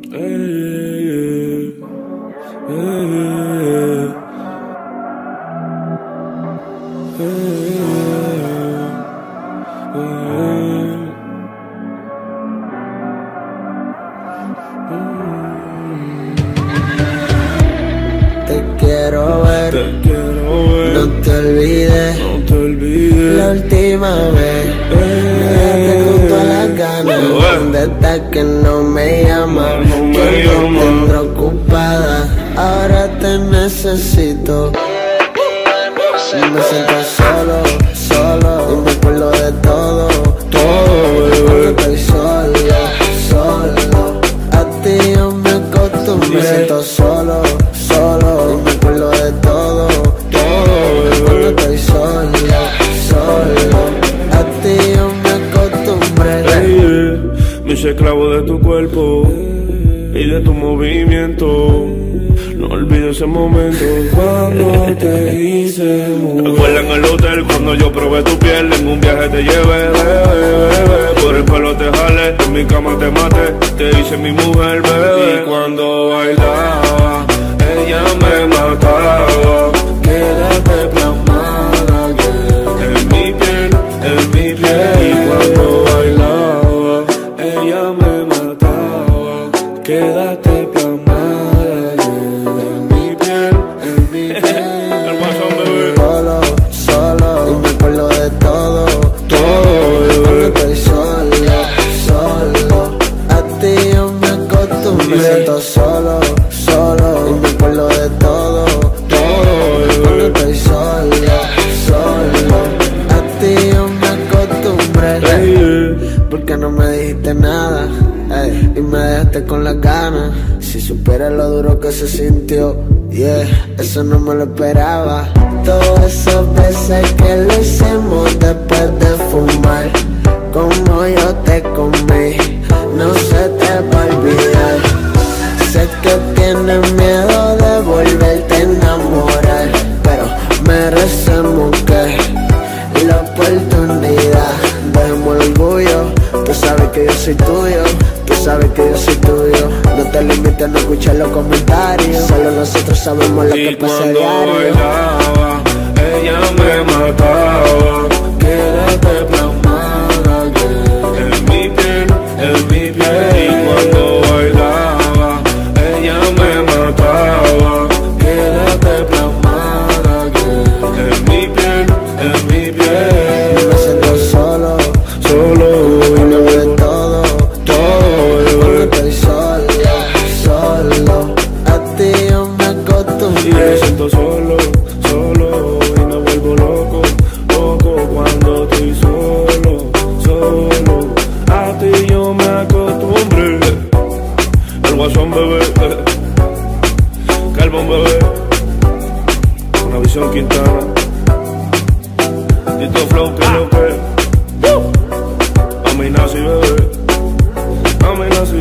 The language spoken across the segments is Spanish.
Te quiero ver, no te olvides, la última vez. Me dejaste con todas las ganas. ¿Dónde estás que no me llamas? Que te tendré ocupada. Ahora te necesito. Me siento solo, y me acuerdo de todo. Cuando estoy solo, a ti yo me acostumbré. Me siento solo, y me acuerdo de todo. Cuando estoy solo, a ti yo me acostumbré. Me hice esclavo de tu cuerpo y de tu movimiento. No olvido ese momento cuando te hice mujer. Recuerda en el hotel cuando yo probé tu piel. En un viaje te llevé, bebé. Por el pelo te jalé, en mi cama te maté. Te hice mi mujer, bebé. Y cuando bailaba, ella me mataba. Quédate plasmada, yeah. En mi piel, en mi piel. Y cuando bailaba, ella me mataba. Quédate plasmada. Solo, y me acuerdo de todo. Cuando estoy solo, a ti yo me acostumbré. Me siento solo, y me acuerdo de todo. Cuando estoy solo, a ti yo me acostumbré. Porque no me dijiste nada, y me dejaste con las ganas. Si supieras lo duro que se sintió, eso no me lo esperaba. Todas esas veces que lo hicimos después de fumar, como yo te comí, no se te va a olvidar. Sé que tienes miedo de volverte a enamorar, pero merecemos que la oportunidad. Dejemos el orgullo, tú sabes que yo soy tuyo. Tú sabes que yo soy tuyo. No te limites a no escuchar los comentarios. Solo nosotros sabemos lo que pasa diario. Y cuando bailaba, ella me mataba. Quédate plasmada, yeah. En mi piel. Y cuando bailaba, ella me mataba. Quédate plasmada, yeah. En mi piel. Me siento solo, y me voy de todo. Cuando estoy solo, a ti yo me acostumbré. Y me siento solo, y me vuelvo loco cuando estoy solo, a ti yo me acostumbré. El Guasón, bebé, Calvón, bebé, Una Visión Quintana, Tito Flow, que lo que Amenazi, bebé, Amenazi.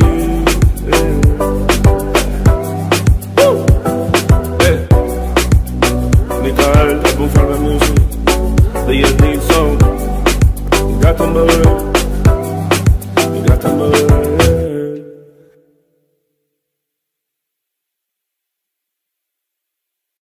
Mikael, el Buffalo Music, The Elite Song. Gaston, bebé, Gaston, bebé.